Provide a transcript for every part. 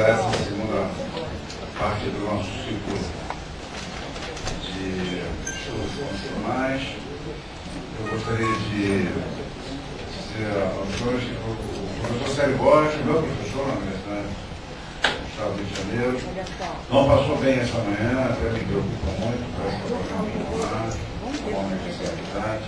para essa segunda parte do nosso ciclo de estudos constitucionais. Eu gostaria de dizer aos senhores que o professor Célio Borges, meu professor na Universidade do Estado do Rio de Janeiro, não passou bem essa manhã, até me preocupa muito, parece que o programa pulmonar, com uma especialidade.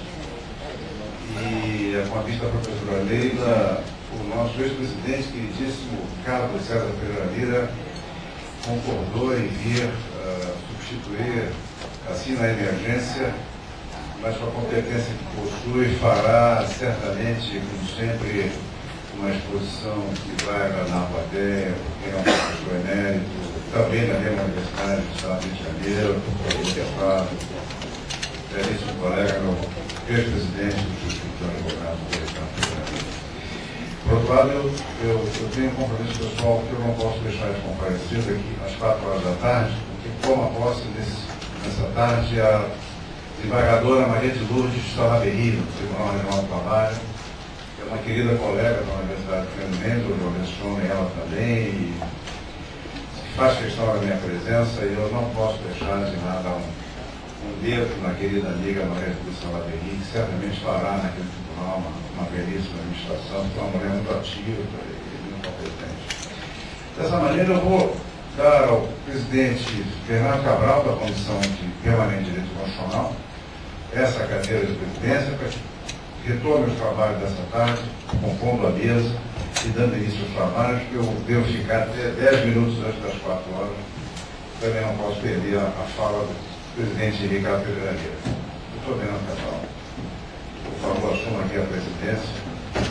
E com a vista da professora Leila, o nosso ex-presidente, queridíssimo Carlos César Pereira Lira, concordou em vir substituir, assim na emergência, mas com a competência que possui, fará certamente, como sempre, uma exposição que vai agradar a plateia, porque é um professor emérito, também da mesma Universidade do Estado do Rio de Janeiro, deputado, belíssimo colega, meu ex-presidente do Instituto de Advogados do Estado do Rio de Janeiro. Por outro lado, eu tenho um compromisso pessoal que eu não posso deixar de comparecer daqui às 4 horas da tarde, porque toma posse nessa tarde a desembargadora Maria de Lourdes Salaberry, do Tribunal Regional do Trabalho, que é uma querida colega da Universidade de Fernando, onde eu menciono ela também, e faz questão da minha presença, e eu não posso deixar de nada um dedo na querida amiga Maria de Lourdes Salaberry, que certamente fará naquele tribunal uma belíssima administração, que é uma mulher muito ativa e muito competente. Dessa maneira, eu vou dar ao presidente Fernando Cabral, da Comissão de Permanente de Direito Constitucional, essa cadeira de presidência, para que retome os trabalhos dessa tarde, compondo a mesa e dando início aos trabalhos, que eu devo ficar até 10 minutos antes das 4 horas. Também não posso perder a fala do presidente Ricardo Pereira Lira. Doutor Fernando Cabral, por favor, assuma aqui a presidência.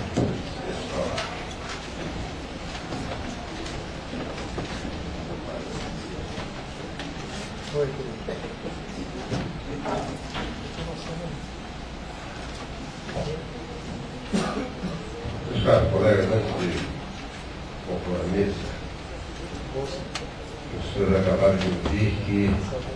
Oi, meus caros colegas, antes de compor a mesa, os senhores acabaram de ouvir que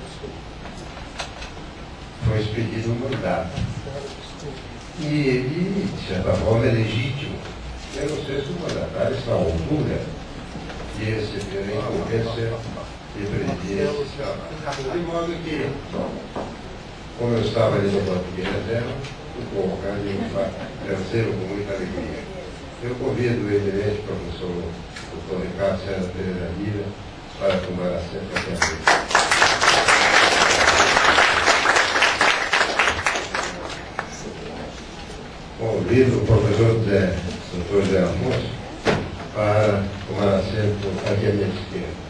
foi expedido um mandato. E ele, de certa forma, é legítimo. Eu não sei se o mandatário está à altura de receber a incumbência de presidir esse trabalho. De modo que, como eu estava ali no banco de reserva, vou colocar de terceiro com muita alegria. Eu convido o eminente professor Dr. Ricardo César Pereira Lira para tomar assento aqui à frente. Convido o professor Dr. José Afonso para tomar assento aqui à minha esquerda.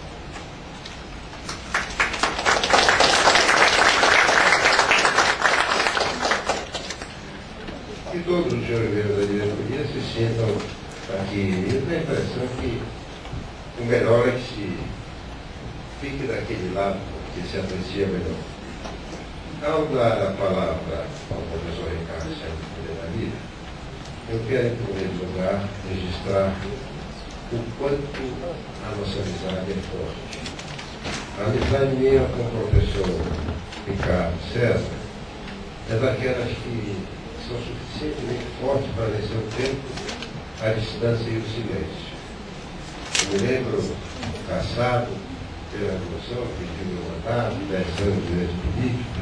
E todos os senhores membros da diretoria se sintam aqui. Eu tenho a impressão que o melhor é que se fique daquele lado, que se aprecia melhor. Ao dar a palavra ao professor Ricardo César Pereira Lira, eu quero, em primeiro lugar, registrar o quanto a nossa amizade é forte. A amizade minha com o professor Ricardo César é daquelas que são suficientemente fortes para vencer o tempo, a distância e o silêncio. Eu me lembro, caçado pela Revolução, pediu meu mandato, 10 anos de direito político.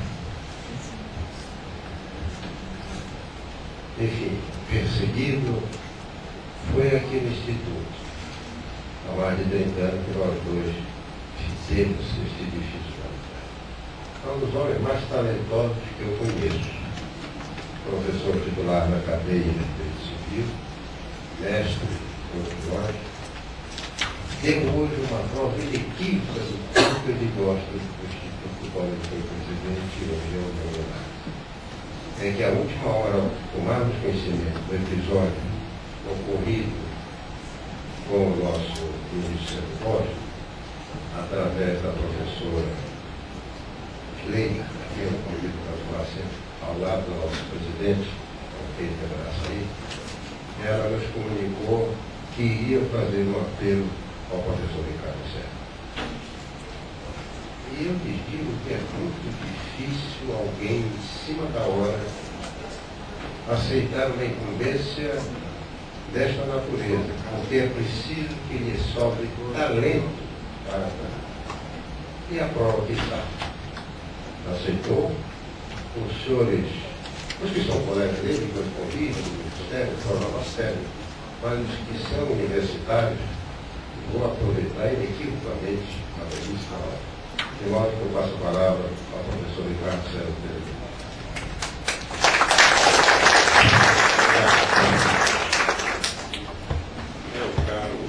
Enfim, perseguido, foi aqui no Instituto, há mais de 30 anos que nós dois fizemos este edifício. É um dos homens mais talentosos que eu conheço. Professor titular na cadeia de Direito Civil, mestre, todos nós, deu hoje uma prova inequívoca do quanto ele gosta do Instituto do qual ele foi presidente e hoje é o meu lugar. É que a última hora, ao tomarmos conhecimento do episódio ocorrido com o nosso ministro Borges, através da professora Leila, que eu convido para tomar sempre ao lado do nosso presidente, o Pedro Abraçaí, ela nos comunicou que iria fazer um apelo ao professor Ricardo César. E eu lhes digo que é muito difícil alguém, em cima da hora, aceitar uma incumbência desta natureza, porque é preciso que lhe sobre talento para trabalhar. E a prova que está. Aceitou. Os senhores, os que são colegas dele, que eu convido, do Ministério, programa sério, mas os que são universitários, vou aproveitar inequivocamente a revista, de modo que eu passo a palavra ao professor Ricardo César Pereira. Meu caro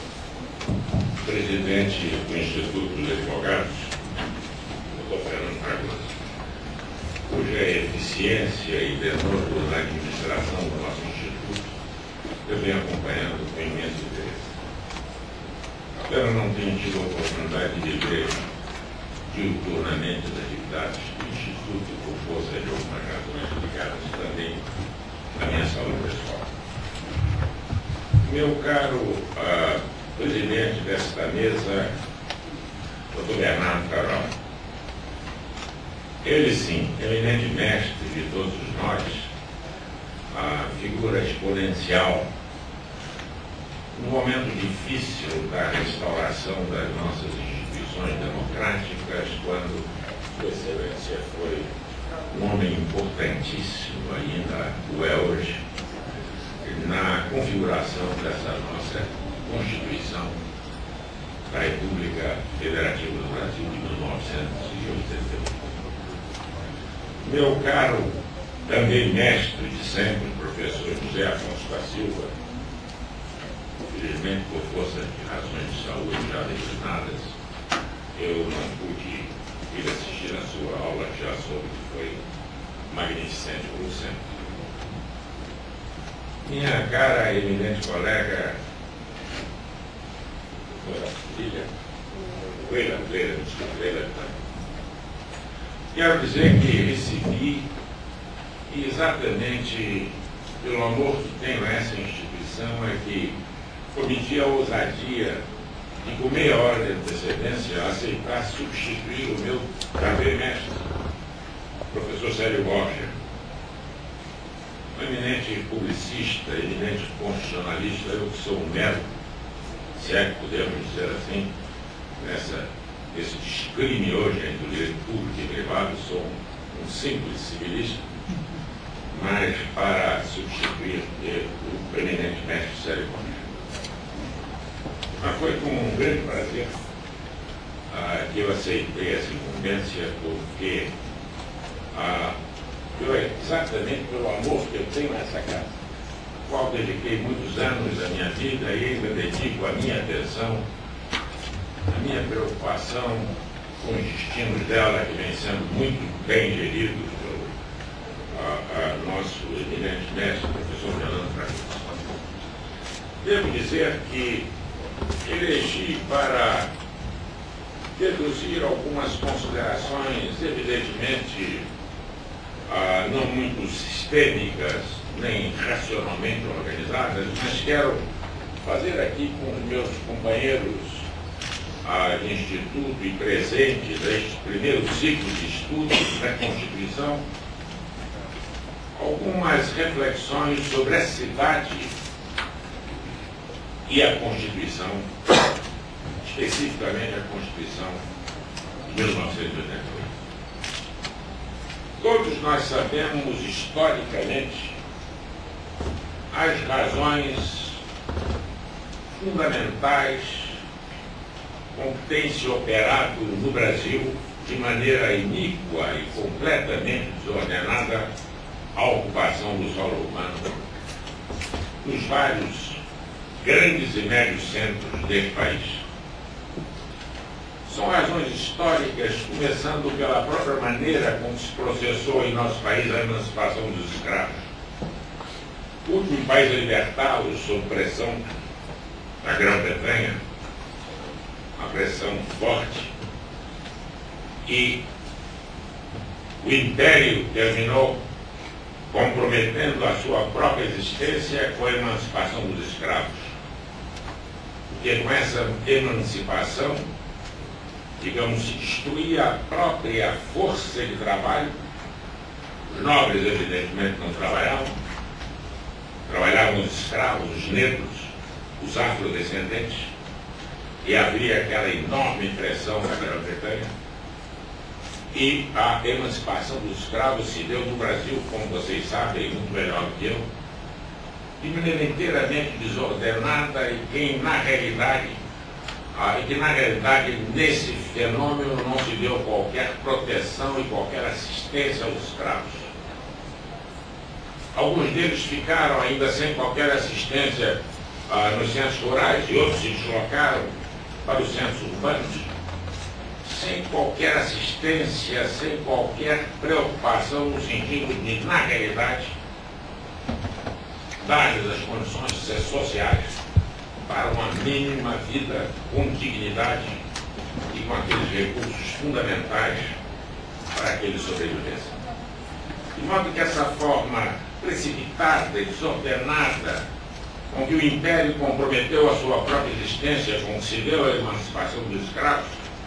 presidente do Instituto dos Advogados, doutor Fernando Fragoso, cuja eficiência e denodo na administração do nosso Instituto eu venho acompanhando com imenso interesse. Espero não ter tido a oportunidade de ver diuturnamente as atividades do Instituto por força de algumas razões ligadas também à minha saúde pessoal. Meu caro presidente desta mesa, Dr. Bernardo Carol, ele sim, eminente mestre de todos nós, a figura exponencial no momento difícil da restauração das nossas instituições democráticas, quando Sua Excelência foi um homem importantíssimo, ainda o é hoje, na configuração dessa nossa Constituição da República Federativa do Brasil de 1988. Meu caro, também mestre de sempre, professor José Afonso da Silva, infelizmente por força de razões de saúde já declinadas, eu não pude ir assistir a sua aula, já soube que foi magnificente como sempre. Minha cara e eminente colega, Leila, quero dizer que recebi, e exatamente pelo amor que tenho a essa instituição, é que cometi a ousadia de, com meia hora de antecedência, aceitar substituir o meu também mestre, professor Célio Borja, um eminente publicista, eminente constitucionalista, eu que sou um mero, se é que podemos dizer assim, nesse descrime hoje entre o direito público e privado, sou um simples civilista, mas para substituir o eminente mestre Célio Borja. Mas foi com um grande prazer que eu aceitei essa incumbência, porque exatamente pelo amor que eu tenho a essa casa, ao qual dediquei muitos anos da minha vida e ainda dedico a minha atenção, a minha preocupação com os destinos dela, que vem sendo muito bem geridos pelo nosso eminente mestre, professor Fernando Fragoso. Devo dizer que elegi para deduzir algumas considerações, evidentemente, não muito sistêmicas, nem racionalmente organizadas, mas quero fazer aqui com os meus companheiros de instituto e presentes deste primeiro ciclo de estudos da Constituição algumas reflexões sobre a cidade e a Constituição, especificamente a Constituição de 1988. Todos nós sabemos, historicamente, as razões fundamentais com que tem se operado no Brasil de maneira iníqua e completamente desordenada a ocupação do solo humano nos vários grandes e médios centros deste país. São razões históricas, começando pela própria maneira como se processou em nosso país a emancipação dos escravos. O último país a libertá-los sob pressão da Grã-Bretanha, uma pressão forte, e o Império terminou comprometendo a sua própria existência com a emancipação dos escravos. Porque com essa emancipação, digamos, se destruía a própria força de trabalho. Os nobres, evidentemente, não trabalhavam, trabalhavam os escravos, os negros, os afrodescendentes, e havia aquela enorme pressão na Grã-Bretanha. E a emancipação dos escravos se deu no Brasil, como vocês sabem, muito melhor do que eu, de maneira inteiramente desordenada e que, na realidade, nesse fenômeno não se deu qualquer proteção e qualquer assistência aos escravos. Alguns deles ficaram ainda sem qualquer assistência nos centros rurais e outros se deslocaram para os centros urbanos, sem qualquer assistência, sem qualquer preocupação no sentido de, na realidade, dar-lhes as condições sociais para uma mínima vida com dignidade e com aqueles recursos fundamentais para que eles sobrevivessem. De modo que essa forma precipitada e desordenada com que o Império comprometeu a sua própria existência, com que se deu a emancipação dos escravos,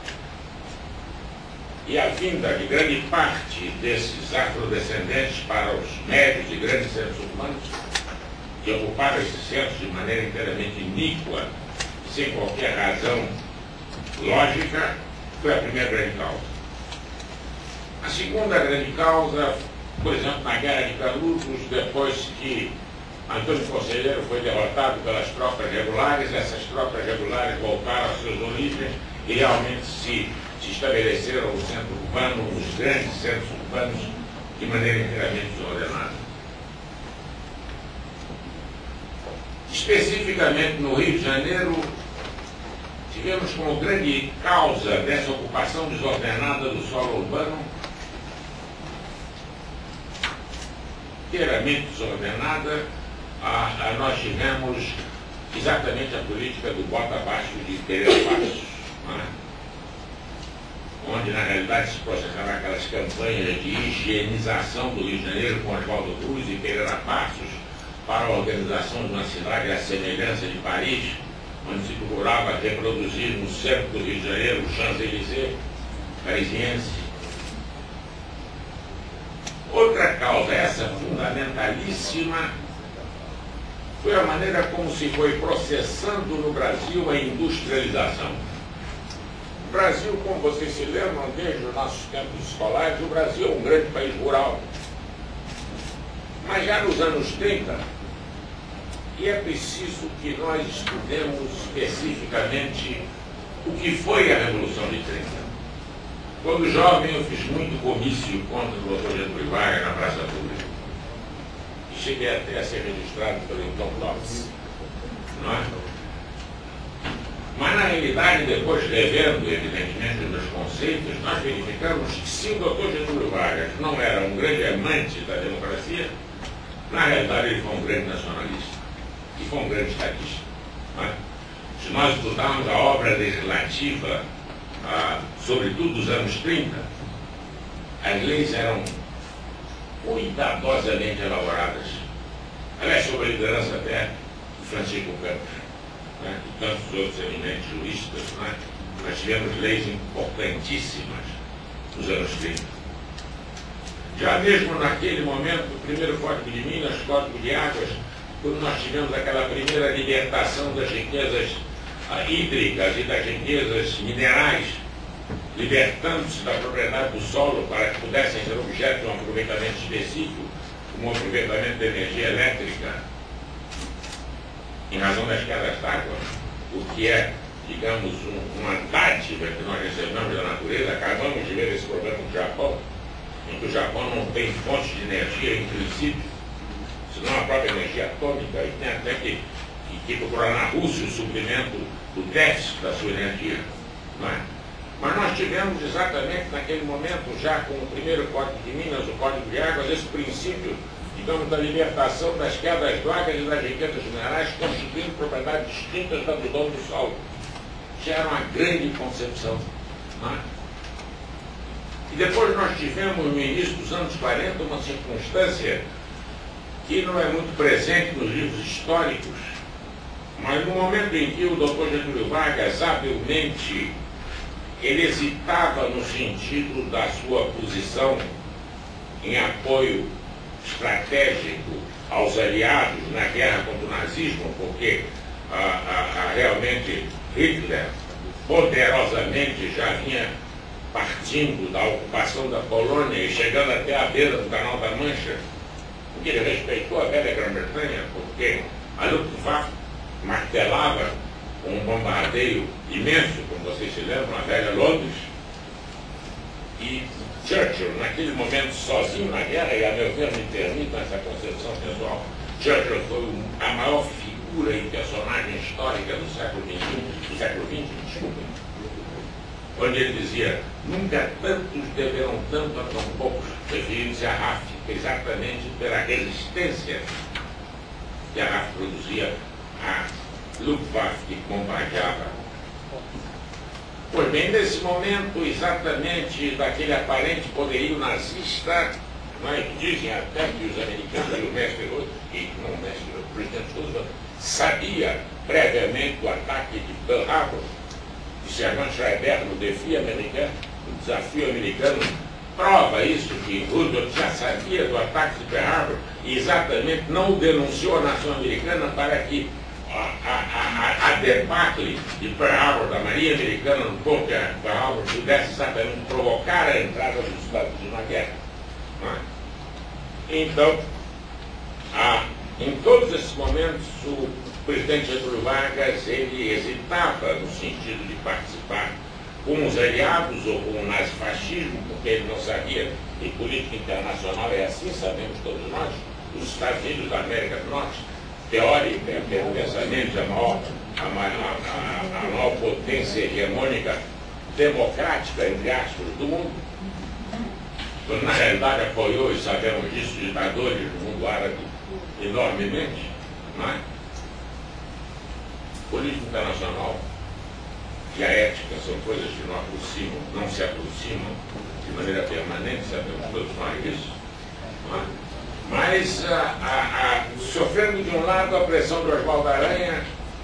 e a vinda de grande parte desses afrodescendentes para os médios e grandes centros urbanos, que ocuparam esses centros de maneira inteiramente iníqua, sem qualquer razão lógica, foi a primeira grande causa. A segunda grande causa, por exemplo, na Guerra de Canudos, depois que Antônio Conselheiro foi derrotado pelas tropas regulares, essas tropas regulares voltaram às suas origens e realmente se estabeleceram no centro urbano, nos grandes centros urbanos, de maneira inteiramente desordenada. Especificamente no Rio de Janeiro, tivemos como grande causa dessa ocupação desordenada do solo urbano, inteiramente desordenada, nós tivemos exatamente a política do bota abaixo de Pereira Passos, não é? Onde na realidade se processaram aquelas campanhas de higienização do Rio de Janeiro com Oswaldo Cruz e Pereira Passos para a organização de uma cidade à semelhança de Paris, onde se procurava reproduzir no centro do Rio de Janeiro o Champs-Élysées parisiense. Outra causa, essa fundamentalíssima, foi a maneira como se foi processando no Brasil a industrialização. O Brasil, como vocês se lembram, desde os nossos tempos escolares, o Brasil é um grande país rural. Mas já nos anos 30, e é preciso que nós estudemos especificamente o que foi a Revolução de 30. Quando jovem, eu fiz muito comício contra o Dr. Getúlio Vargas na Praça Pública. E cheguei até a ser registrado pelo então Lopes. Não é? Mas, na realidade, depois revendo, evidentemente, os conceitos, nós verificamos que se o Dr. Getúlio Vargas não era um grande amante da democracia, na realidade ele foi um grande nacionalista e foi um grande estadista. Não é? Se nós estudarmos a obra legislativa, sobretudo dos anos 30, as leis eram cuidadosamente elaboradas. Aliás, sob a liderança até de Francisco Campos, né, e tantos outros eminentes juristas, né, nós tivemos leis importantíssimas nos anos 30. Já mesmo naquele momento, o primeiro Código de Minas, Código de Águas, quando nós tivemos aquela primeira libertação das riquezas hídricas e das riquezas minerais, libertando-se da propriedade do solo para que pudessem ser objeto de um aproveitamento específico, como o aproveitamento da energia elétrica, em razão das quedas d'água, o que é, digamos, uma dádiva que nós recebemos da natureza. Acabamos de ver esse problema no Japão, em que o Japão não tem fontes de energia, em princípio, senão a própria energia atômica, e tem até que procurar na Rússia o suprimento do déficit da sua energia. Não é? Mas nós tivemos exatamente naquele momento, já com o primeiro Código de Minas, o Código de Águas, esse princípio, digamos, da libertação das quedas d'água e das riquezas minerais, constituindo propriedades distintas da do dono do solo. Já era uma grande concepção. Não é? E depois nós tivemos, no início dos anos 40, uma circunstância que não é muito presente nos livros históricos, mas no momento em que o Dr. Getúlio Vargas, habilmente, ele hesitava no sentido da sua posição em apoio estratégico aos aliados na guerra contra o nazismo, porque realmente Hitler poderosamente já vinha partindo da ocupação da Polônia e chegando até a beira do Canal da Mancha, porque ele respeitou a velha Grã-Bretanha, porque a Luftwaffe martelava um bombardeio imenso, como vocês se lembram, a velha Londres, e Churchill, naquele momento sozinho na guerra, e a meu ver me permite essa concepção pessoal, Churchill foi a maior figura e personagem histórica do século XX, desculpem, onde ele dizia: nunca tantos deverão tanto a tão poucos, referindo-se à RAF, exatamente pela resistência que a RAF produzia à Luftwaffe que bombardeava. Pois bem, nesse momento, exatamente daquele aparente poderio nazista, que dizem até que os americanos e o mestre Roosevelt, e não o mestre, o presidente Roosevelt, sabia previamente do ataque de Pearl Harbor, de Sergeant Schreiber no desafio americano, prova isso, que Roosevelt já sabia do ataque de Pearl Harbor e exatamente não denunciou a nação americana para que a debacle de Pearl Harbor, da Marinha Americana no porto de Pearl Harbor, pudesse exatamente provocar a entrada dos Estados Unidos na guerra. Então, em todos esses momentos, o presidente Getúlio Vargas ele hesitava no sentido de participar com os aliados ou com o nazifascismo, porque ele não sabia, em política internacional é assim, sabemos todos nós, os Estados Unidos da América do Norte, teórica, pensamentos, a maior potência hegemônica democrática, entre aspas, do mundo, quando na realidade apoiou, e sabemos disso, ditadores do mundo árabe enormemente, não é? Política internacional e a ética são coisas que não se aproximam de maneira permanente, sabemos todos nós disso, não é? Mas, sofrendo de um lado a pressão do Oswaldo Aranha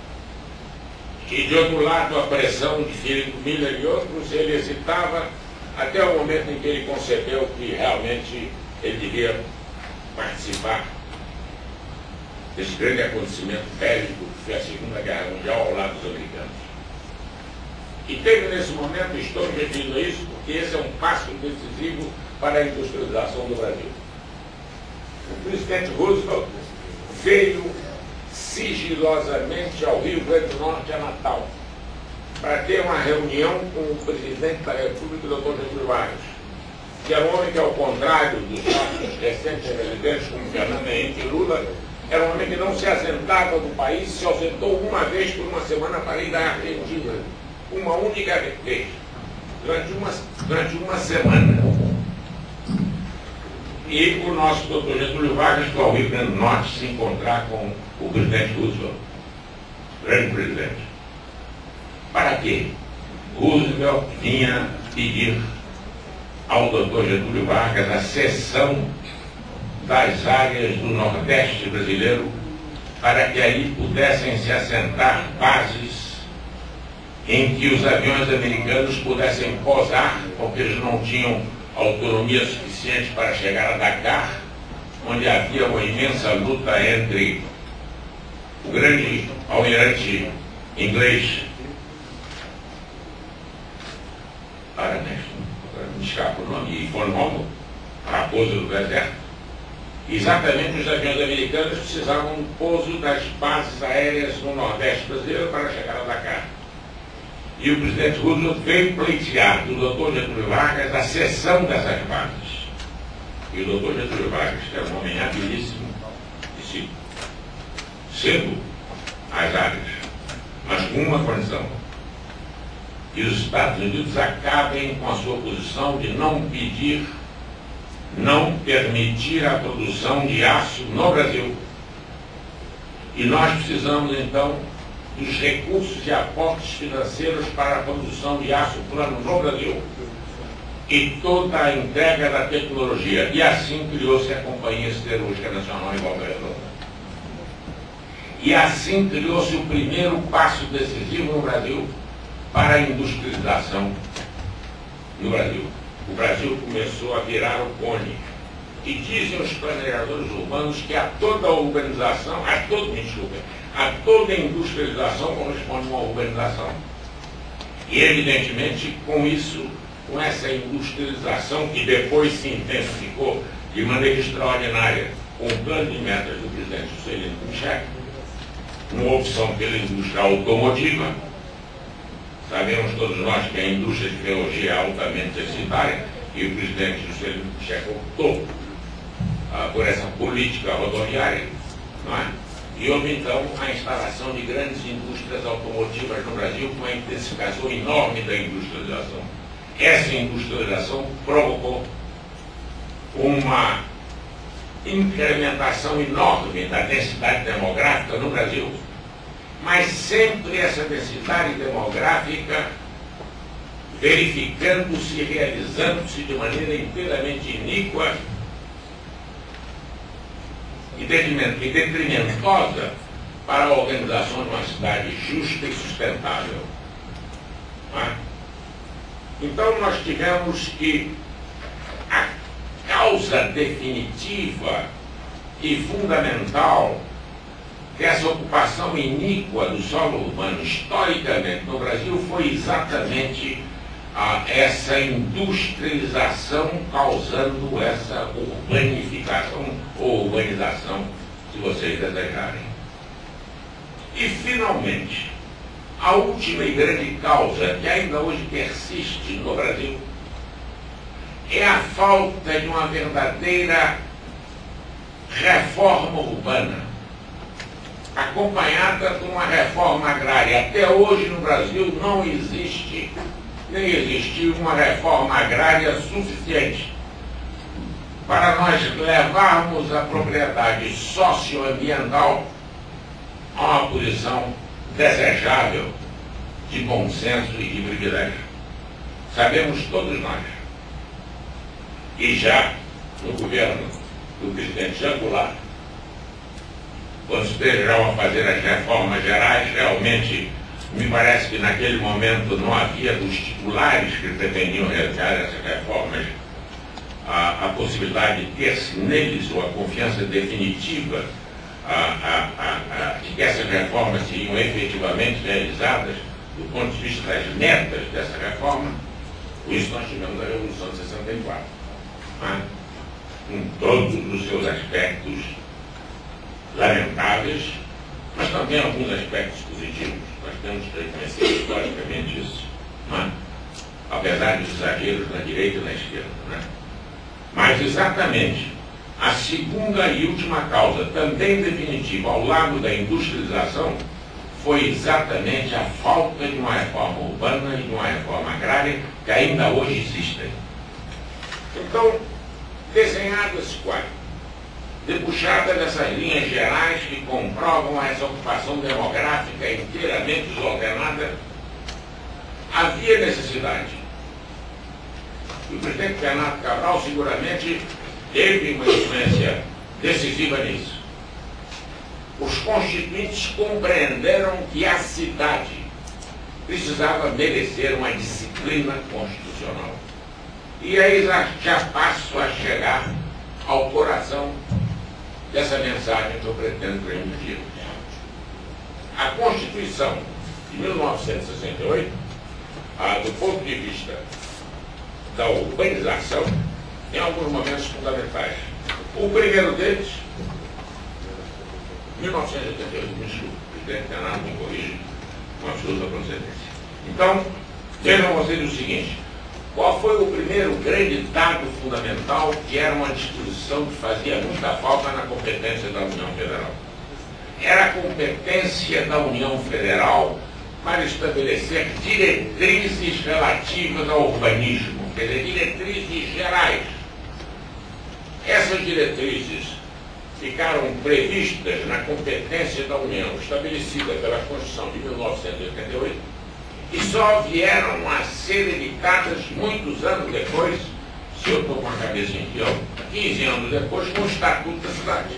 e de outro lado a pressão de Filipe Miller e outros, ele hesitava até o momento em que ele concebeu que realmente ele devia participar desse grande acontecimento bélico que foi a Segunda Guerra Mundial ao lado dos americanos. E teve nesse momento, estou me referindo a isso, porque esse é um passo decisivo para a industrialização do Brasil. O presidente Roosevelt veio sigilosamente ao Rio Grande do Norte, a Natal, para ter uma reunião com o presidente da República, o Dr. Getúlio Vargas, que era um homem que, ao contrário dos nossos recentes presidentes, como Fernando Henrique e Lula, era um homem que não se assentava no país, se ausentou uma vez por uma semana para ir à Argentina, uma única vez, durante uma semana. E o nosso doutor Getúlio Vargas foi ao Rio Grande do Norte se encontrar com o presidente Roosevelt, grande presidente. Para quê? Roosevelt vinha pedir ao doutor Getúlio Vargas a cessão das áreas do Nordeste brasileiro para que aí pudessem se assentar bases em que os aviões americanos pudessem pousar, porque eles não tinham autonomia suficiente para chegar a Dakar, onde havia uma imensa luta entre o grande almirante inglês, me escapa o nome, e Cornwall, a raposa do deserto. Exatamente os aviões americanos precisavam do pouso das bases aéreas no Nordeste brasileiro para chegar a Dakar. E o presidente Roosevelt veio pleitear do doutor Getúlio Vargas a cessão dessas bases. E o doutor Getúlio Vargas, que era um homem habilíssimo, disse: cedo as áreas, mas com uma condição: que os Estados Unidos acabem com a sua posição de não permitir a produção de aço no Brasil. E nós precisamos, então, dos recursos e aportes financeiros para a produção de aço plano no Brasil e toda a entrega da tecnologia. E assim criou-se a Companhia Siderúrgica Nacional em Volta Redonda. E assim criou-se o primeiro passo decisivo no Brasil para a industrialização no Brasil. O Brasil começou a virar o cone. E dizem os planejadores urbanos que a toda urbanização, a toda industrialização corresponde a uma urbanização. E, evidentemente, com isso, com essa industrialização que depois se intensificou de maneira extraordinária com o plano de metas do presidente Juscelino Kubitschek, uma opção pela indústria automotiva. Sabemos todos nós que a indústria de ferrovia é altamente deficitária e o presidente Juscelino Kubitschek optou por essa política rodoviária, não é? E houve então a instalação de grandes indústrias automotivas no Brasil com uma intensificação enorme da industrialização. Essa industrialização provocou uma incrementação enorme da densidade demográfica no Brasil, mas sempre essa densidade demográfica verificando-se, realizando-se de maneira inteiramente iníqua e detrimentosa para a organização de uma cidade justa e sustentável. Então nós tivemos que a causa definitiva e fundamental dessa ocupação iníqua do solo urbano historicamente no Brasil foi exatamente essa industrialização causando essa urbanificação ou urbanização, se vocês desejarem. E, finalmente, a última e grande causa que ainda hoje persiste no Brasil é a falta de uma verdadeira reforma urbana, acompanhada por uma reforma agrária. Até hoje no Brasil não existe, nem existiu uma reforma agrária suficiente para nós levarmos a propriedade socioambiental a uma posição desejável de bom senso e de privilégio. Sabemos todos nós, e já no governo do presidente Jean Goulart, quando se estejaram a fazer as reformas gerais, realmente me parece que naquele momento não havia dos titulares que pretendiam realizar essas reformas a possibilidade de ter-se neles ou a confiança definitiva de que essas reformas seriam efetivamente realizadas do ponto de vista das metas dessa reforma. Por isso nós tivemos a Revolução de 64, com todos os seus aspectos lamentáveis, mas também alguns aspectos positivos. Nós temos que reconhecer historicamente isso, apesar dos exageros na direita e na esquerda. Mas exatamente a segunda e última causa, também definitiva, ao lado da industrialização, foi exatamente a falta de uma reforma urbana e de uma reforma agrária que ainda hoje existem. Então, desenhado esse quadro, debuxada dessas linhas gerais que comprovam essa ocupação demográfica inteiramente desordenada, havia necessidade. E o presidente Bernardo Cabral seguramente teve uma influência decisiva nisso. Os constituintes compreenderam que a cidade precisava merecer uma disciplina constitucional. E aí já passo a chegar ao coração dessa mensagem que eu pretendo transmitir. A Constituição de 1968, do ponto de vista da urbanização, tem alguns momentos fundamentais. O primeiro deles, 1988, me desculpe, o presidente Bernardo me corrige com absoluta procedência. Então, vejam vocês o seguinte: qual foi o primeiro grande dado fundamental que era uma disposição que fazia muita falta na competência da União Federal? Era a competência da União Federal para estabelecer diretrizes relativas ao urbanismo, quer dizer, diretrizes gerais. Essas diretrizes ficaram previstas na competência da União, estabelecida pela Constituição de 1988, e só vieram a ser editadas muitos anos depois, se eu estou com a cabeça em pé, 15 anos depois, com o Estatuto da Cidade.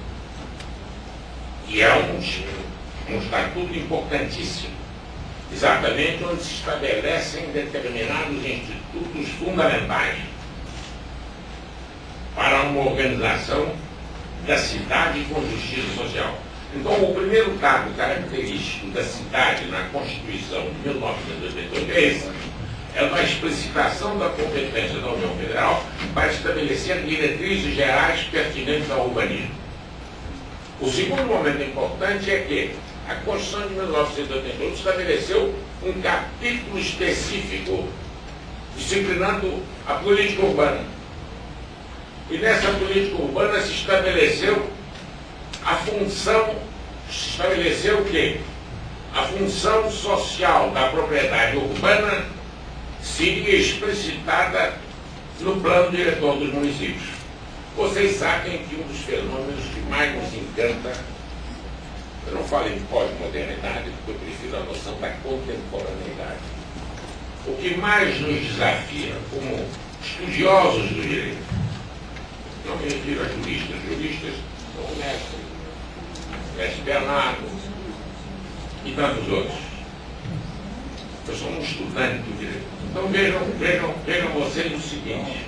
Que é um estatuto importantíssimo, exatamente onde se estabelecem determinados institutos fundamentais para uma organização da cidade com justiça social. Então, o primeiro dado característico da cidade na Constituição de 1988 é esse. É uma explicitação da competência da União Federal para estabelecer diretrizes gerais pertinentes ao urbanismo. O segundo momento importante é que a Constituição de 1988 estabeleceu um capítulo específico disciplinando a política urbana. E nessa política urbana se estabeleceu a função, o quê? A função social da propriedade urbana seria explicitada no plano diretor dos municípios. Vocês sabem que um dos fenômenos que mais nos encanta, eu não falo em pós-modernidade, porque eu prefiro a noção da contemporaneidade. O que mais nos desafia como estudiosos do direito, não me refiro a juristas são o mestre Bernardo e tantos outros. Eu sou um estudante do direito. Então vejam vocês o seguinte.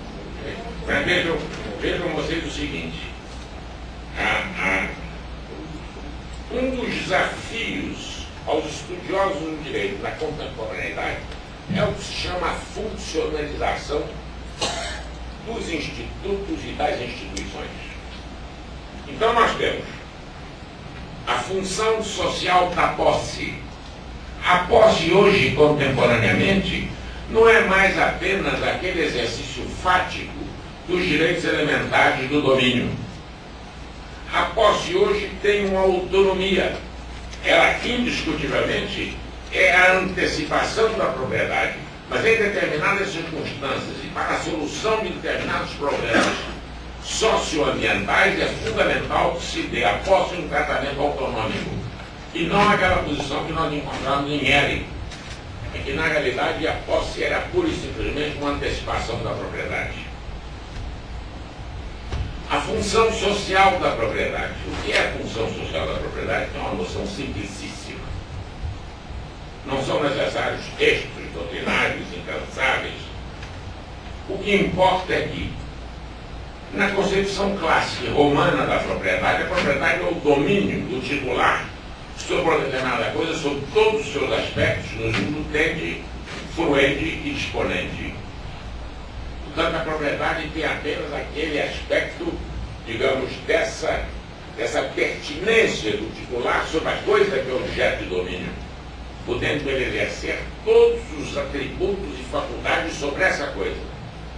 Vejam vocês o seguinte. Um dos desafios aos estudiosos do direito da contemporaneidade é o que se chama a funcionalização dos institutos e das instituições. Então nós temos a função social da posse. A posse hoje, contemporaneamente, não é mais apenas aquele exercício fático dos direitos elementares do domínio. A posse hoje tem uma autonomia. Ela, indiscutivelmente, é a antecipação da propriedade, mas em determinadas circunstâncias e para a solução de determinados problemas socioambientais é fundamental que se dê a posse um tratamento autonômico e não aquela posição que nós encontramos em Hering, é que na realidade a posse era pura e simplesmente uma antecipação da propriedade. A função social da propriedade. O que é a função social da propriedade? É uma noção simplicíssima. Não são necessários textos doutrinários incansáveis. O que importa é que, na concepção clássica romana da propriedade, a propriedade é o domínio do titular sobre uma determinada coisa, sobre todos os seus aspectos, no uso utente, fruente e disponente. Portanto, a propriedade tem apenas aquele aspecto, digamos, dessa pertinência do titular sobre a coisa que é objeto de domínio, podendo ele exercer todos os atributos e faculdades sobre essa coisa.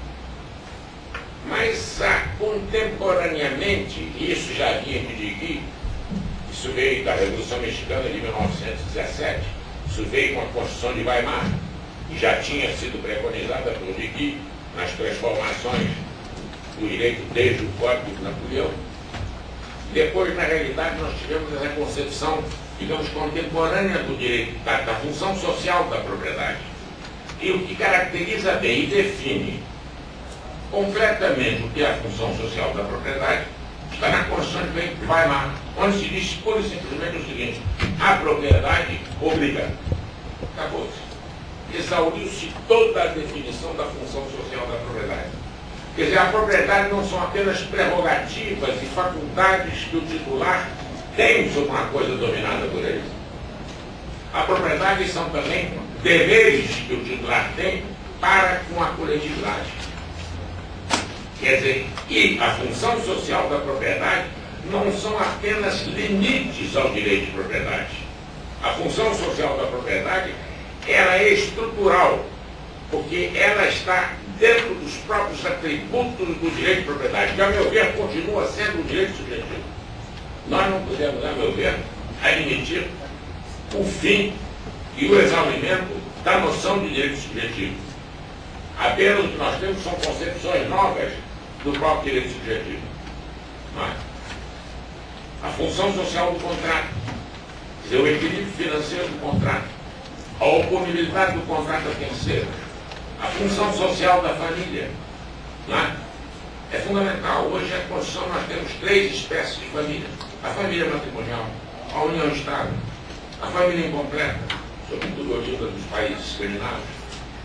Mas, contemporaneamente, e isso já vinha de Digui, isso veio da Revolução Mexicana de 1917, isso veio com a Constituição de Weimar, e já tinha sido preconizada por Digui nas transformações do direito desde o Código de Napoleão. Depois, na realidade, nós tivemos essa concepção, digamos, contemporânea do direito, da função social da propriedade. E o que caracteriza bem e define completamente o que é a função social da propriedade está na Constituição de Weimar, onde se diz pura e simplesmente o seguinte: a propriedade obriga. Acabou-se. Exauriu-se toda a definição da função social da propriedade. Quer dizer, a propriedade não são apenas prerrogativas e faculdades que o titular tem sobre uma coisa dominada por ele. A propriedade são também deveres que o titular tem para com a coletividade. Quer dizer, e a função social da propriedade não são apenas limites ao direito de propriedade. A função social da propriedade, ela é estrutural, porque ela está dentro dos próprios atributos do direito de propriedade, que, a meu ver, continua sendo o direito subjetivo. Nós não podemos, a meu ver, admitir o fim e o exaurimento da noção de direito subjetivo. Apenas o que nós temos são concepções novas do próprio direito subjetivo. Mas a função social do contrato, quer dizer, o equilíbrio financeiro do contrato, a oponibilidade do contrato a terceiro, a função social da família, é fundamental. Hoje, na Constituição, nós temos 3 espécies de família: a família matrimonial, a união estável, a família incompleta, sobretudo oriunda dos países escandinavos,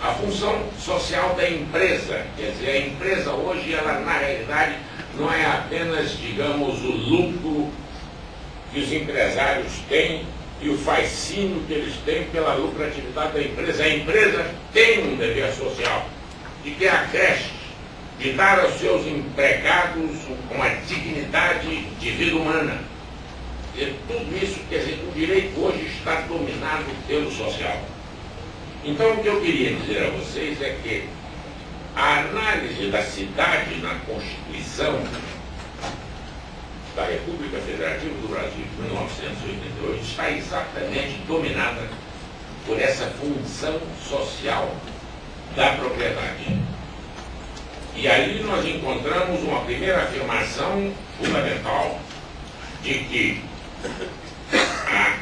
a função social da empresa. Quer dizer, a empresa hoje, ela na realidade não é apenas, digamos, o lucro que os empresários têm e o fascínio que eles têm pela lucratividade da empresa. A empresa tem um dever social de criar creches, de dar aos seus empregados uma dignidade de vida humana. E tudo isso, quer dizer, o direito hoje está dominado pelo social. Então, o que eu queria dizer a vocês é que a análise da cidade na Constituição da República Federativa do Brasil de 1988 está exatamente dominada por essa função social da propriedade. E ali nós encontramos uma primeira afirmação fundamental de que a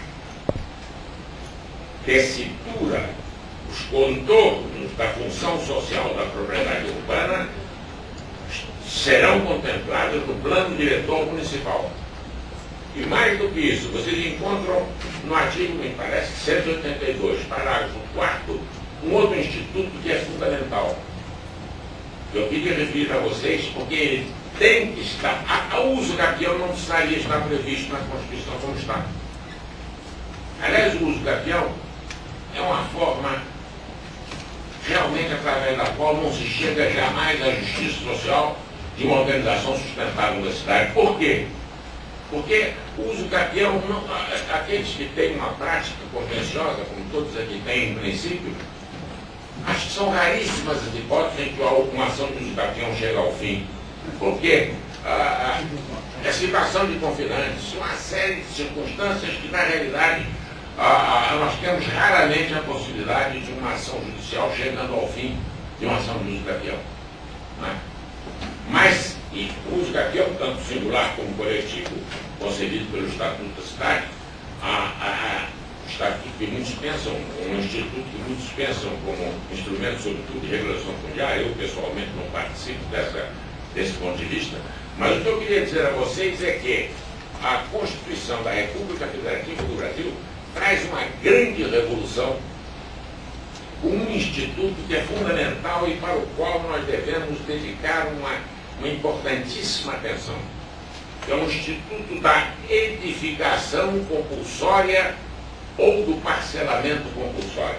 tessitura, os contornos da função social da propriedade urbana serão contemplados no plano diretor municipal. E mais do que isso, vocês encontram no artigo, me parece, 182, parágrafo 4º, um outro instituto que é fundamental. Eu queria referir a vocês, porque ele tem que estar, o uso capião não precisaria estar previsto na Constituição como está. Aliás, o uso capião é uma forma realmente através da qual não se chega jamais à justiça social de uma organização sustentável da cidade. Por quê? Porque o uso capião, aqueles que têm uma prática contenciosa, como todos aqui têm em princípio, acho que são raríssimas as hipóteses em que uma ação de uso capião chega ao fim. Porque a citação de confinantes, uma série de circunstâncias que, na realidade, nós temos raramente a possibilidade de uma ação judicial chegando ao fim de uma ação de uso capião. Não é? Mas, o uso capião, tanto singular como coletivo, concebido pelo Estatuto da Cidade, o Estatuto que muitos pensam, um instituto que muitos pensam como instrumento, sobretudo, de regulação fundiária. Eu, pessoalmente, não participo desse ponto de vista, mas o que eu queria dizer a vocês é que a Constituição da República Federativa do Brasil traz uma grande revolução, um instituto que é fundamental e para o qual nós devemos dedicar uma importantíssima atenção. É um instituto da edificação compulsória ou do parcelamento compulsório.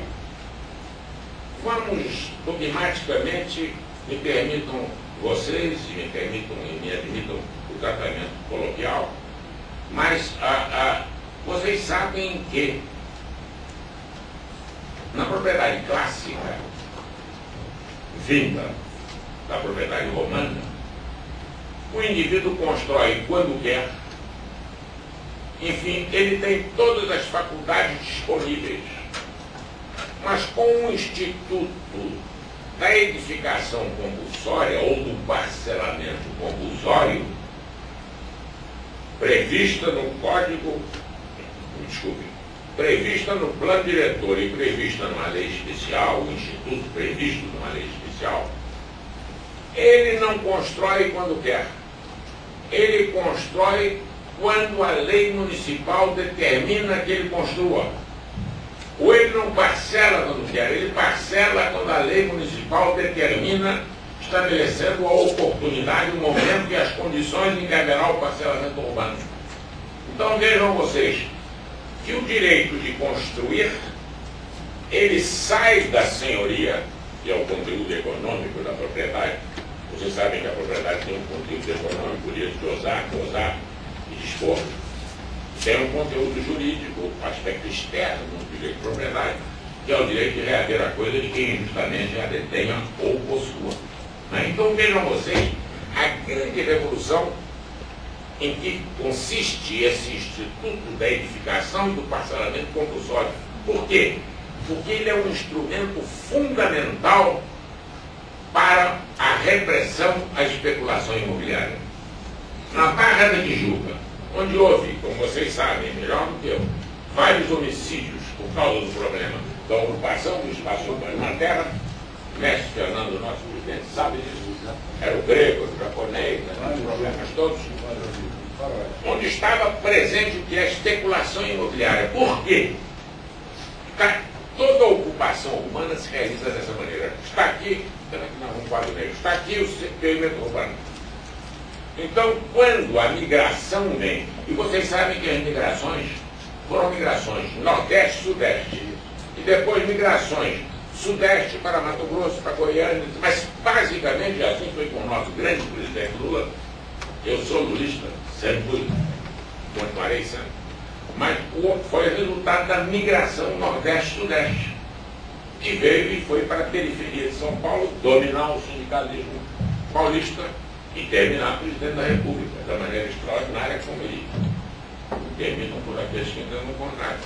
Vamos dogmaticamente, me permitam vocês, e me admitam o tratamento coloquial, mas vocês sabem que na propriedade clássica, vinda da propriedade romana, o indivíduo constrói quando quer, enfim, ele tem todas as faculdades disponíveis, mas com o instituto da edificação compulsória ou do parcelamento compulsório, prevista no Código, prevista no plano diretor e prevista numa lei especial, o instituto previsto numa lei especial, ele não constrói quando quer. Ele constrói quando a lei municipal determina que ele construa. Ou ele não parcela quando quer, ele parcela quando a lei municipal determina, estabelecendo a oportunidade, o momento e as condições em que haverá o parcelamento urbano. Então vejam vocês que o direito de construir, ele sai da senhoria, que é o conteúdo econômico da propriedade. Vocês sabem que a propriedade tem um conteúdo econômico, de gozar, gozar e dispor. Tem um conteúdo jurídico, aspecto externo do direito de propriedade, que é o direito de reaver a coisa de quem injustamente a detenha ou possua. Então vejam vocês a grande revolução em que consiste esse instituto da edificação e do parcelamento compulsório. Por quê? Porque ele é um instrumento fundamental para a repressão à especulação imobiliária. Na Barra da Tijuca, onde houve, como vocês sabem, melhor do que eu, vários homicídios por causa do problema da ocupação do espaço urbano na terra, o mestre Fernando, nosso presidente, sabe disso, era o grego, o japonês, os problemas todos, onde estava presente o que é a especulação imobiliária. Por quê? Toda a ocupação ocupação urbana se realiza dessa maneira. Está aqui, um quadro negro, está aqui o perímetro urbano. Então, quando a migração vem, e vocês sabem que as migrações foram migrações Nordeste-Sudeste, e depois migrações Sudeste para Mato Grosso, para Goiânia, mas basicamente assim foi com o nosso grande presidente Lula. Eu sou lulista, sempre fui, continuarei sendo. Mas foi resultado da migração Nordeste-Sudeste, que veio e foi para a periferia de São Paulo dominar o sindicalismo paulista e terminar presidente da República, da maneira extraordinária como ele terminam por aqueles que ainda não contratam.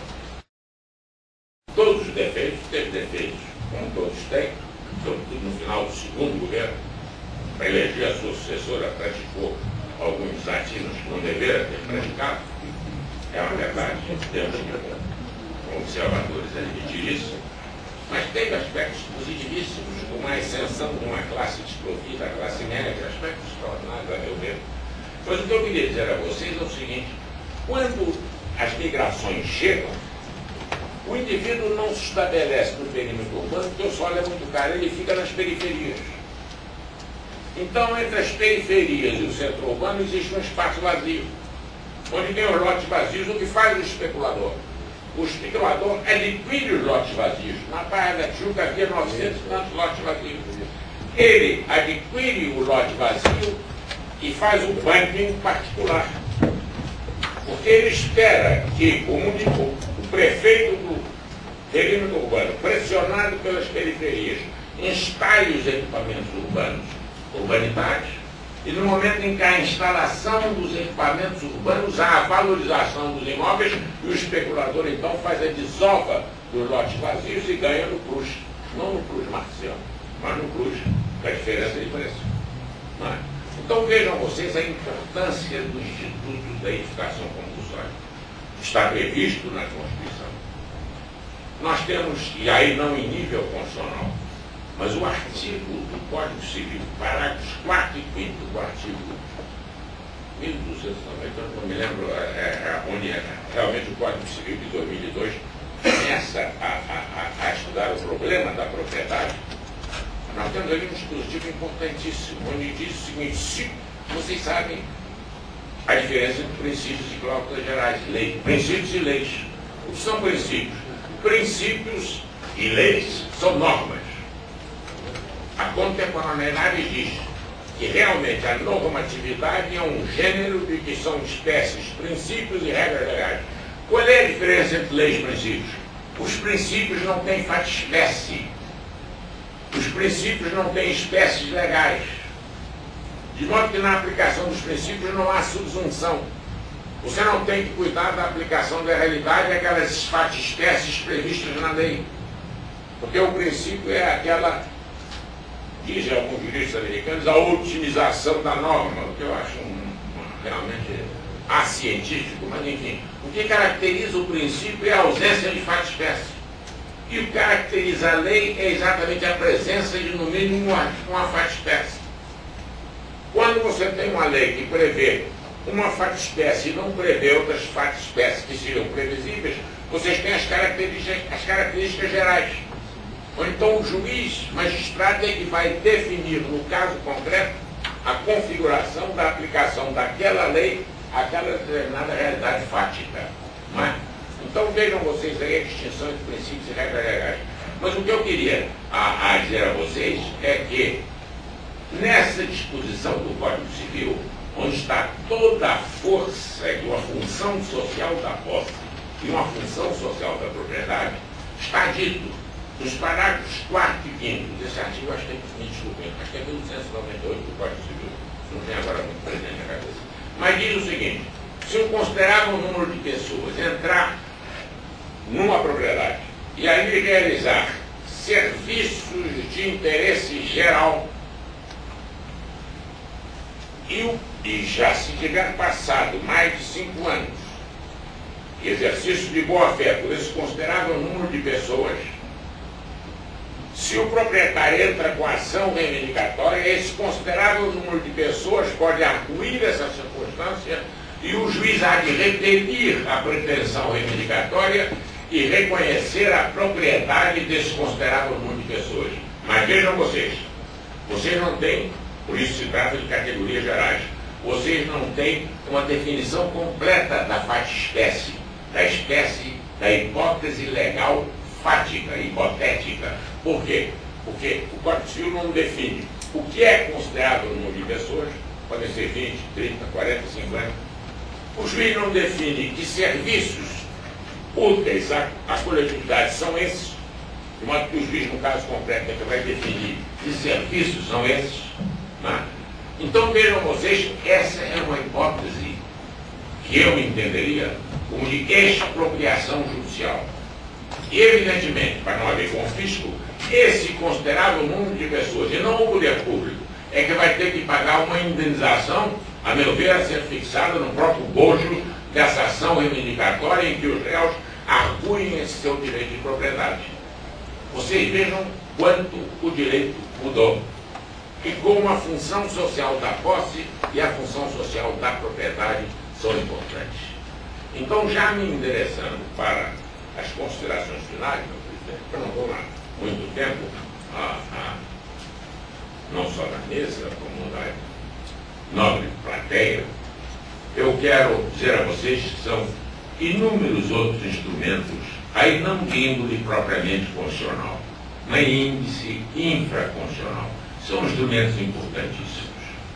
Todos os defeitos, teve defeitos, como todos têm, sobretudo no final do segundo governo, para eleger a sua sucessora, praticou alguns atinos que não deveria ter praticado. É uma verdade, temos como observadores admitir isso. Mas teve aspectos positivíssimos, como a ascensão de uma classe desprovida, a classe média, aspectos extraordinários, a meu ver. Mas o que eu queria dizer a vocês é o seguinte: quando as migrações chegam, o indivíduo não se estabelece no perímetro urbano, porque o solo é muito caro, ele fica nas periferias. Então, entre as periferias e o centro urbano, existe um espaço vazio, onde tem os lotes vazios, o que faz o especulador? O especulador adquire os lotes vazios. Na Barra da Tijuca havia 900 e tantos lotes vazios. Ele adquire o lote vazio e faz o banking particular. Porque ele espera que o prefeito do perímetro urbano, pressionado pelas periferias, instale os equipamentos urbanos, urbanitários, e no momento em que a instalação dos equipamentos urbanos, há a valorização dos imóveis, e o especulador então faz a desova dos lotes vazios e ganha no plus. Não no plus marciano, mas no plus da diferença de preço. Não é? Então vejam vocês a importância do Instituto da Edificação Compulsória. Está previsto na Constituição. Nós temos, e aí não em nível constitucional, mas o artigo do Código Civil, parágrafos 4 e 5 do artigo 1290, eu não me lembro, onde realmente o Código Civil de 2002 começa a estudar o problema da propriedade. Nós temos ali um dispositivo importantíssimo, onde diz o seguinte: se vocês sabem a diferença entre princípios e cláusulas gerais, princípios e leis. O que são princípios? Princípios e leis são normas. A contemporaneidade diz que realmente a normatividade é um gênero de que são espécies, princípios e regras legais. Qual é a diferença entre leis e princípios? Os princípios não têm fato-espécie. Os princípios não têm espécies legais. De modo que na aplicação dos princípios não há subsunção. Você não tem que cuidar da aplicação da realidade daquelas fato-espécies previstas na lei. Porque o princípio é aquela, dizem alguns juristas americanos, a otimização da norma, o que eu acho realmente acientífico, mas enfim. O que caracteriza o princípio é a ausência de fato-espécie. E o que caracteriza a lei é exatamente a presença de, no mínimo, uma fato-espécie. Quando você tem uma lei que prevê uma fato-espécie e não prevê outras fato-espécies que seriam previsíveis, vocês têm as características gerais. Ou então o juiz, magistrado, é que vai definir, no caso concreto, a configuração da aplicação daquela lei àquela determinada realidade fática. Não é? Então vejam vocês aí a distinção entre princípios e regras legais. Mas o que eu queria dizer a vocês é que nessa disposição do Código Civil, onde está toda a força e uma função social da posse e uma função social da propriedade, está dito nos parágrafos 4 e 5 desse artigo, acho que me desculpem, acho que é 1298 do Código Civil, não tem agora muito presente na cabeça, mas diz o seguinte: se um considerável número de pessoas entrar numa propriedade e ali realizar serviços de interesse geral, e já se tiver passado mais de 5 anos, exercício de boa-fé por esse considerável número de pessoas, se o proprietário entra com ação reivindicatória, esse considerável número de pessoas pode arguir essa circunstância e o juiz há de repelir a pretensão reivindicatória e reconhecer a propriedade desse considerável número de pessoas. Mas vejam vocês não têm, por isso se trata de categorias gerais, vocês não têm uma definição completa da fati-espécie, da hipótese legal fática, hipotética. Por quê? Porque o Código Civil não define o que é considerável número de pessoas, podem ser 20, 30, 40, 50. O juiz não define que serviços úteis à coletividade são esses, de modo que o juiz, no caso concreto, é que vai definir que serviços são esses. Né? Então, vejam vocês, essa é uma hipótese que eu entenderia como de expropriação judicial. E, evidentemente, para não haver confisco, esse considerável número de pessoas, e não o poder público, é que vai ter que pagar uma indenização, a meu ver, a ser fixada no próprio bojo dessa ação reivindicatória em que os réus arguem esse seu direito de propriedade. Vocês vejam quanto o direito mudou. E como a função social da posse e a função social da propriedade são importantes. Então, já me endereçando para as considerações finais, meu presidente, eu não vou lá muito tempo, não só na mesa, como na nobre plateia, eu quero dizer a vocês que são inúmeros outros instrumentos, aí não de índole propriamente constitucional, nem índice infraconstitucional, são instrumentos importantíssimos.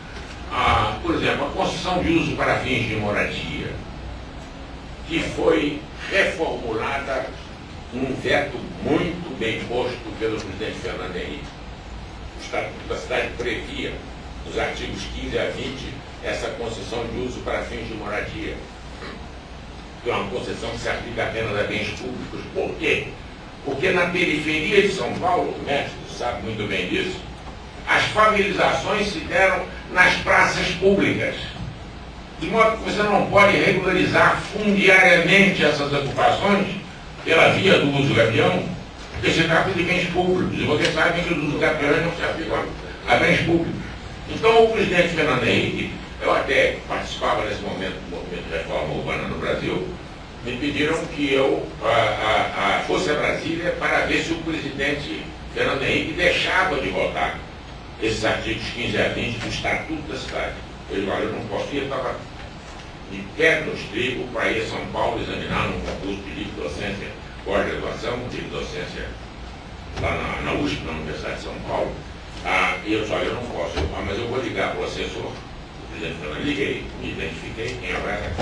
Por exemplo, a concessão de uso para fins de moradia, que foi reformulada num veto muito bem posto pelo presidente Fernando Henrique. O Estatuto da Cidade previa, nos artigos 15 a 20, essa concessão de uso para fins de moradia, que é uma concessão que se aplica apenas a bens públicos. Por quê? Porque na periferia de São Paulo, o mestre sabe muito bem disso, as favelizações se deram nas praças públicas. De modo que você não pode regularizar fundiariamente essas ocupações pela via do uso gavião, porque se trata de bens públicos, e vocês sabem que os usos gaviões não se aplicam a bens públicos. Então, o presidente Fernando Henrique, eu até participava nesse momento do movimento de reforma urbana no Brasil, me pediram que eu fosse a Brasília para ver se o presidente Fernando Henrique deixava de votar esses artigos 15 a 20 do Estatuto da Cidade. Eu disse, olha, eu não posso ir, eu estava de pé no estribo para ir a São Paulo examinar num concurso de livre-docência, pós-graduação, livre-docência lá na USP, na Universidade de São Paulo. E eu disse, olha, eu não posso, mas eu vou ligar para o assessor, o presidente Fernando, liguei, me identifiquei, quem era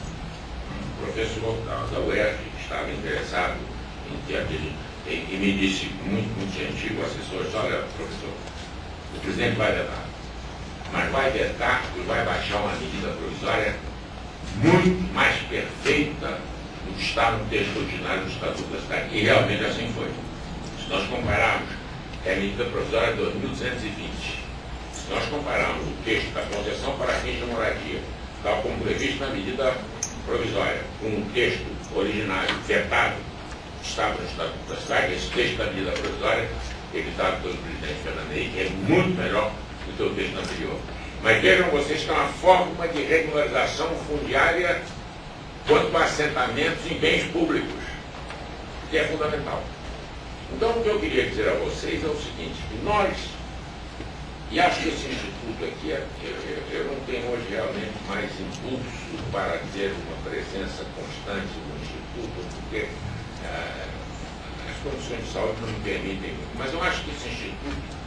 o professor da UERJ, que estava interessado em ter aquele, e me disse, muito gentil, o assessor, disse, olha, professor, o presidente vai vetar, mas vai vetar e vai baixar uma medida provisória muito mais perfeita do que está no texto originário do Estatuto da Cidade. E realmente assim foi. Se nós compararmos, é a medida provisória 2220. Se nós compararmos o texto da concessão para fins de moradia, tal como previsto na medida provisória, com o texto originário vetado, que estava no Estatuto da Cidade, esse texto da medida provisória, editado pelo presidente Fernando Henrique, é muito melhor do que o texto anterior. Mas vejam vocês que é uma forma de regularização fundiária quanto a assentamentos em bens públicos, que é fundamental. Então, o que eu queria dizer a vocês é o seguinte, que nós, e acho que esse instituto aqui, eu não tenho hoje realmente mais impulso para ter uma presença constante no instituto, porque as condições de saúde não me permitem, mas eu acho que esse instituto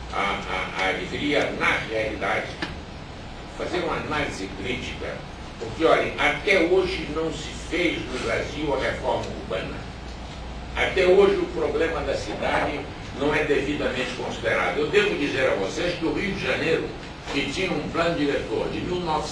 deveria, na realidade, fazer uma análise crítica, porque, olhem, até hoje não se fez no Brasil a reforma urbana. Até hoje o problema da cidade não é devidamente considerado. Eu devo dizer a vocês que o Rio de Janeiro, que tinha um plano diretor de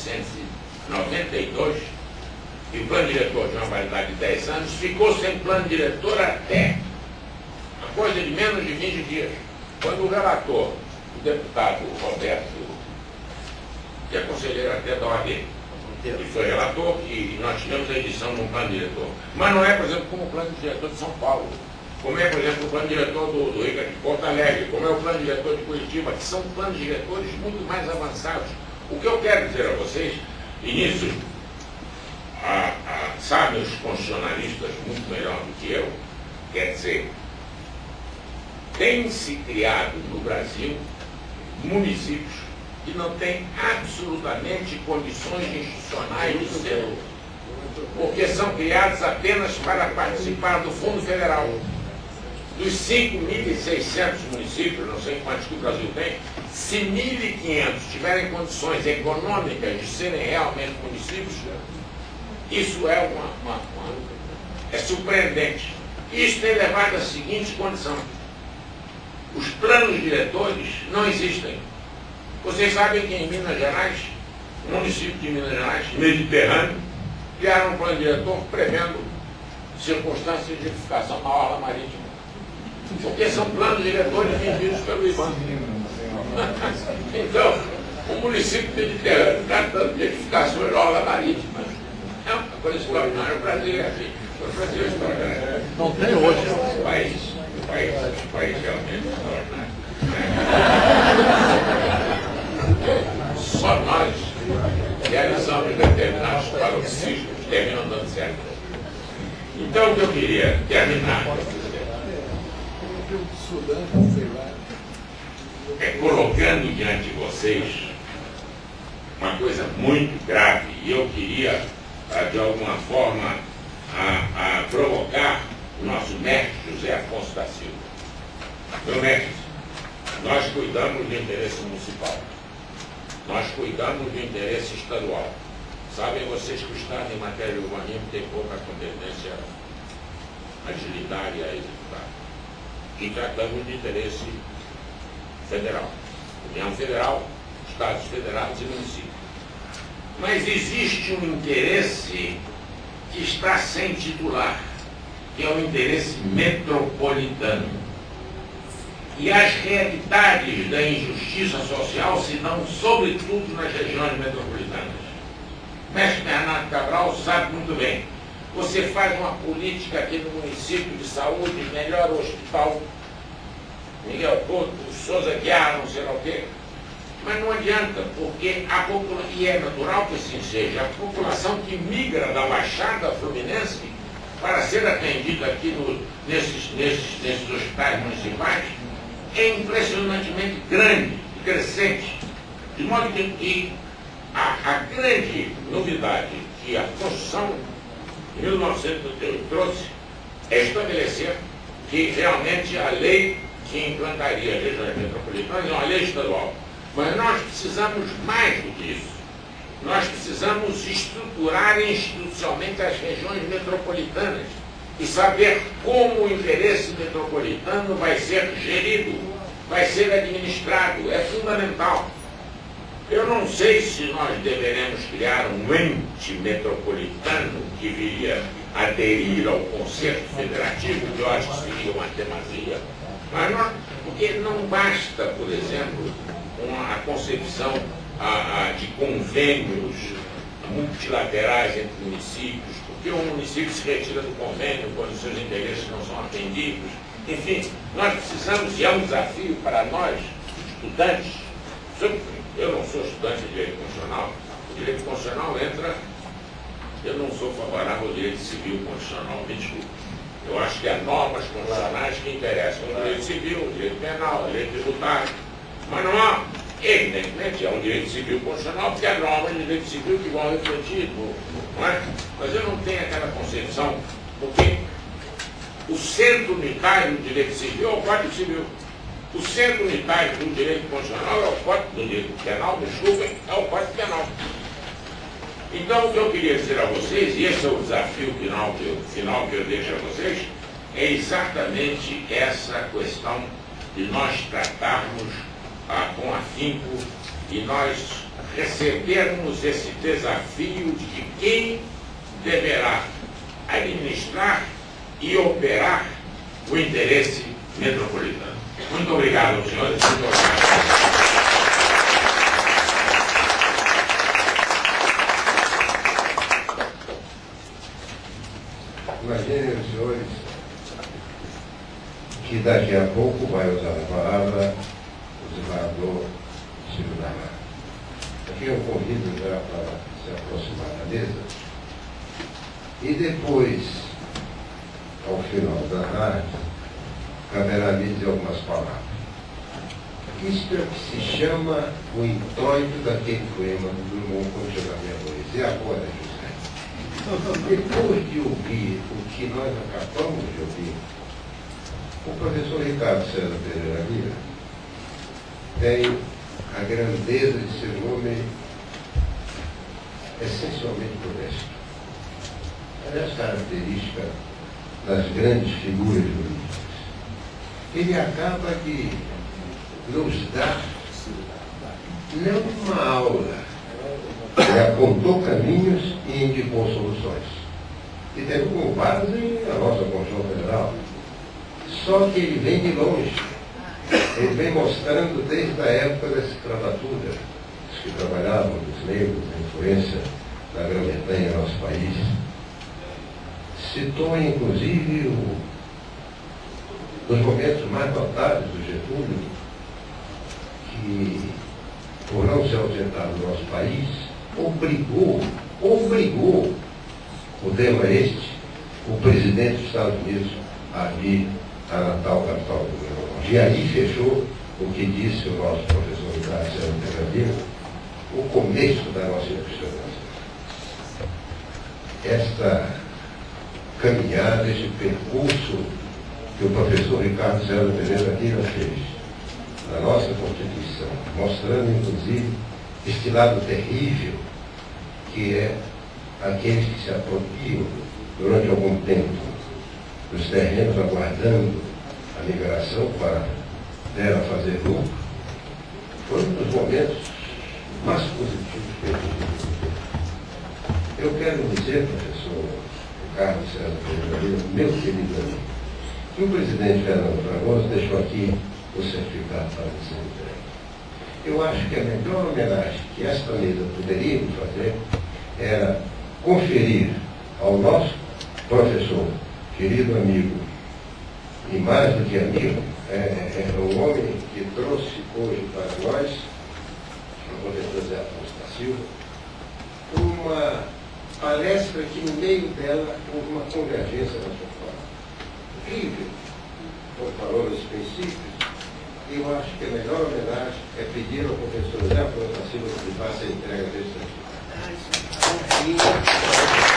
1992, e o plano diretor tinha uma validade de 10 anos, ficou sem plano diretor até uma coisa de menos de 20 dias. Quando o relator, o deputado Roberto, que é conselheiro até da OAB, ele foi relator e nós tivemos a edição de um plano diretor. Mas não é, por exemplo, como o plano diretor de São Paulo, como é, por exemplo, o plano diretor do Rio de Porto Alegre, como é o plano diretor de Curitiba, que são planos diretores muito mais avançados. O que eu quero dizer a vocês, e nisso sabem os constitucionalistas muito melhor do que eu, quer dizer, tem-se criado no Brasil municípios que não têm absolutamente condições institucionais de ser, porque são criados apenas para participar do Fundo Federal. Dos 5.600 municípios, não sei quantos que o Brasil tem, se 1.500 tiverem condições econômicas de serem realmente municípios, isso é é surpreendente. Isso tem levado à seguinte condição: os planos diretores não existem. Vocês sabem que em Minas Gerais, no município de Minas Gerais, Mediterrâneo, criaram um plano diretor prevendo circunstâncias de edificação na orla marítima. Porque são planos diretores vendidos pelo IBAN. Então, o município mediterrâneo tratando de edificações na orla marítima. É uma coisa extraordinária. O Brasil é assim. O Brasil é extraordinário. Não tem hoje. O país realmente extraordinário. Só nós realizamos determinados paroxismos, terminam dando certo. Então, o que eu queria terminar é colocando diante de vocês uma coisa muito grave, e eu queria, de alguma forma, provocar o nosso mestre José Afonso da Silva. Meu mestre, nós cuidamos do interesse municipal, nós cuidamos do interesse estadual. Sabem vocês que o Estado, em matéria de urbanismo, tem pouca competência agilitar e a executar. E tratamos de interesse federal. União Federal, Estados Federados e municípios. Mas existe um interesse que está sem titular, que é o interesse metropolitano. E as realidades da injustiça social se dão sobretudo nas regiões metropolitanas. O mestre Bernardo Cabral sabe muito bem. Você faz uma política aqui no município de saúde, melhor hospital, Miguel Couto, Souza Guiar, não sei lá o quê. Mas não adianta, porque a população, e é natural que assim seja, a população que migra da Baixada Fluminense para ser atendida aqui nesses hospitais municipais é impressionantemente grande e crescente. De modo que a grande novidade que a Constituição de 1988 trouxe é estabelecer que realmente a lei que implantaria as regiões metropolitanas é uma lei estadual. Mas nós precisamos mais do que isso. Nós precisamos estruturar institucionalmente as regiões metropolitanas e saber como o interesse metropolitano vai ser gerido, vai ser administrado. É fundamental. Eu não sei se nós deveremos criar um ente metropolitano que viria aderir ao conceito federativo, que eu acho que seria uma demasia. Mas não, porque não basta, por exemplo, a concepção de convênios multilaterais entre municípios, porque o município se retira do convênio quando os seus interesses não são atendidos. Enfim, nós precisamos, e é um desafio para nós, estudantes. Eu não sou estudante de direito constitucional. O direito constitucional entra. Eu não sou favorável ao direito civil constitucional, me desculpe. Eu acho que há normas constitucionais que interessam o direito civil, o direito penal, o direito tributário. Mas não há, evidentemente, é um direito civil constitucional, porque há normas de direito civil que vão refletir, não é? Mas eu não tenho aquela concepção, porque o centro unitário do direito civil é o Código Civil. O centro unitário do direito constitucional é o Código do Direito Penal, desculpem, é o Código Penal. Então, o que eu queria dizer a vocês, e esse é o desafio final que eu deixo a vocês, é exatamente essa questão de nós tratarmos com afinco e nós recebermos esse desafio de que quem deverá administrar e operar o interesse metropolitano. Muito obrigado, senhores. Muito obrigado. Imaginem os senhores que daqui a pouco vai usar a palavra o desembargador Silvio Damar. Aqui eu convido já para se aproximar da mesa E depois, ao final da tarde, caberá me dizer algumas palavras. Isto é o que se chama o introito daquele poema do Drummond quando chega a minha voz. E agora, José? Depois de ouvir o que nós acabamos de ouvir, o professor Ricardo César Pereira Lira tem a grandeza de ser um homem essencialmente modesto. Aliás, característica das grandes figuras jurídicas. Ele acaba de nos dar não uma aula, ele apontou caminhos e indicou soluções. E teve como base a nossa Constituição Federal. Só que ele vem de longe. Ele vem mostrando desde a época da escravatura, os que trabalhavam, dos negros, a influência da Grã-Bretanha no nosso país. Citou, inclusive, dos momentos mais notáveis do Getúlio, que, por não se ausentar do nosso país, obrigou, o tema este, o presidente dos Estados Unidos a vir à Natal, capital do Rio Grande do Norte. E aí fechou o que disse o nosso professor Ricardo César Pereira, o começo da nossa investigação. Esta caminhada, este percurso que o professor Ricardo César Pereira Lira fez na nossa Constituição, mostrando, inclusive, este lado terrível que é aqueles que se apropriam durante algum tempo dos terrenos aguardando a migração para dela fazer lucro, foi um dos momentos mais positivos que eu tive. Eu quero dizer, professor Ricardo César Pereira Lira, meu querido amigo, que o presidente Fernando Fragoso deixou aqui o certificado para ser entregue. Eu acho que a melhor homenagem que esta mesa poderia fazer era conferir ao nosso professor, querido amigo, e mais do que amigo, é um homem que trouxe hoje para nós, o professor Zé Afonso da Silva, uma palestra que no meio dela houve uma convergência na sua fala. Incrível, quando falou dos princípios, eu acho que a melhor homenagem é pedir ao professor Zé Afonso da Silva que faça a entrega desse certificado.